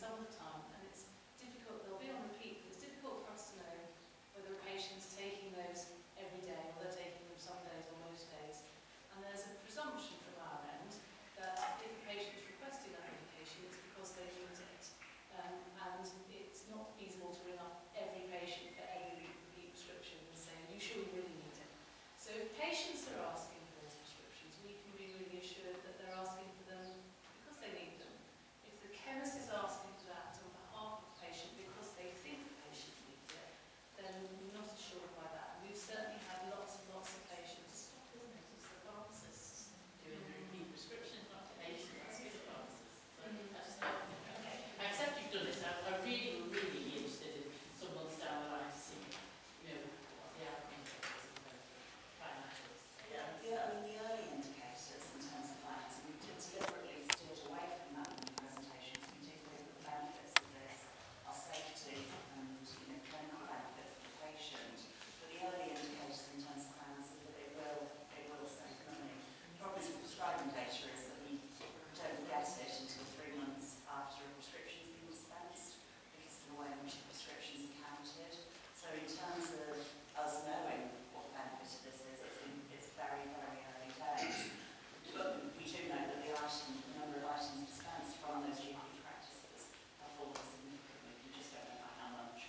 some of the time, and it's difficult, they'll be on repeat, but it's difficult for us to know whether a patient's taking those every day or they're taking them some days or most days. And there's a presumption from our end that if a patient is requesting that medication, it's because they need it. And it's not feasible to ring up every patient for every repeat prescription and say, you sure you really need it? So if patients are asking for those prescriptions, we can be really assured that they're asking for them because they need them. If the chemist is asking for that on behalf of the patient because they think the patient needs it, then we're not assured by that. We've certainly had lots and lots of patients. Isn't it? It's the pharmacists doing the repeat prescriptions, not the patient asking the pharmacist. So that's not okay. I accept you've done this. I'm really, really interested in some months down the line to see, you know, what the outcome is as opposed to financials. Yeah, I mean, the early indicators in terms of that, we deliberately steered away from that in the presentation because we do think that the benefits of this are safety and, you know, clinical benefits for the patient. But the early indicators in terms of plans is that it will save money. The problem with prescribing data is that we don't get it until 3 months after a prescription's been dispensed because of the way in which the prescriptions are counted. So in terms of us knowing what the benefit of this is, it's very, very early days. But we do know that the number of items dispensed from those GP practices have fallen significantly. We just don't know by how much.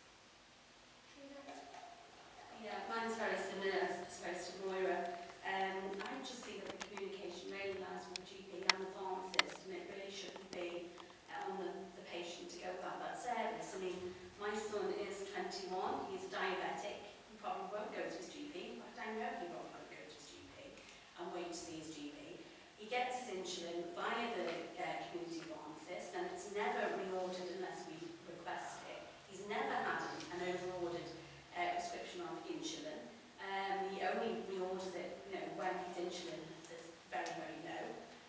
Yeah, mine's very similar, I suppose, to Moira. I just see that the communication really lies with the GP and the pharmacist, and it really shouldn't be on the patient to go about that service. I mean, my son is 21, he's a diabetic, he probably won't go to his GP, in fact I know he won't go to his GP and wait to see his GP. He gets his insulin via the community pharmacist, and it's never reordered unless we request it. He's never had an over-ordered prescription of insulin. He only reorders it, you know, when his insulin is very, very low.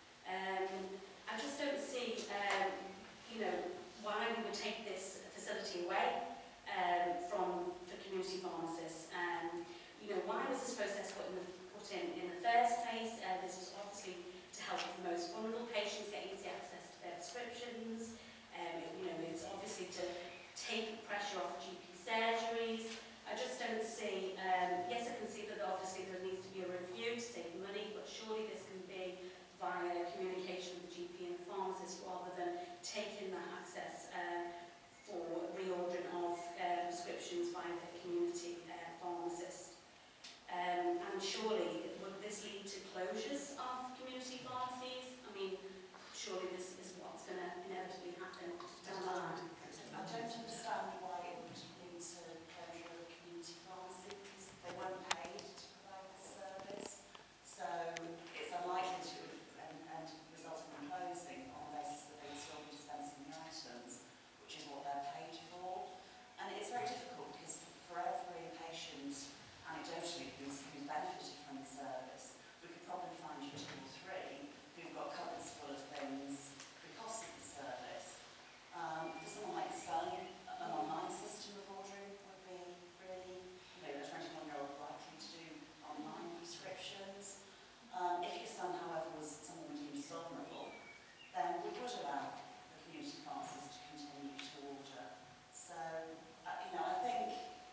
I just don't see, you know, why we would take this facility away from the community pharmacists. You know, why was this process put in the first place? This was obviously to help with the most vulnerable patients get easy access to their prescriptions. You know, it's obviously to take pressure off GP surgeries. I just don't see, yes, I can see that obviously there needs to be a review to save money, but surely this can be via communication with the GP and the pharmacist rather than taking that access for reordering of prescriptions via the community pharmacist. And surely, would this lead to closures of community pharmacies? I mean, surely this is what's going to inevitably happen down the line. I don't understand why it would lead to closure of a community pharmacy because they weren't paid to provide this service. So it's unlikely to and result in them closing on the basis that they will still be dispensing the items, which is what they're paid for. And it's very difficult because for every patient, anecdotally, who's benefited from the service, we could probably find you 2 or 3 who've got cupboards full of things because of the service. For someone like Sun, an online system of ordering would be really, you know, a 21-year-old likely to do online prescriptions. If your son, however, was someone deemed vulnerable, then we would allow the community pharmacist to continue to order. So, you know, I think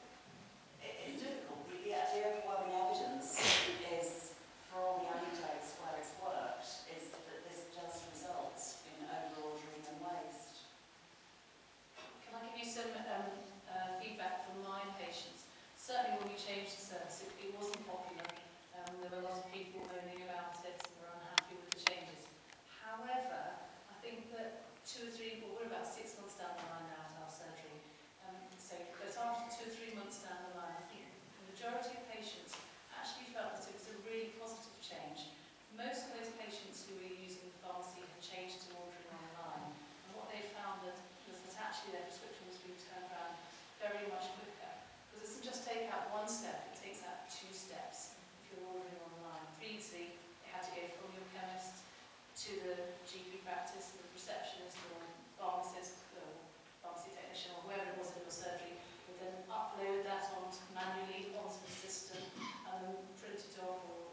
it's difficult. The overwhelming evidence is, for all the anecdotes where it's worked, is that this does result in over-ordering and waste. Can I give you some feedback from my patients? Certainly when we changed the service, it wasn't popular. There were a lot of people moaning about it and were unhappy with the changes. However, I think that 2 or 3, well, we're about 6 months down the line now at our surgery. But after 2 or 3 months down the line, I think the majority of patients actually felt that it was a really positive change. Most of those patients who were using the pharmacy had changed to ordering online. And what they found was that actually their prescription was being turned around very much quicker. Because it doesn't just take out 1 step, it takes out 2 steps if you're ordering online. Previously, it had to go from your chemist to the GP practice, the receptionist or pharmacist or pharmacy technician or whoever it was in your surgery would then upload that manually onto the system and then print it off or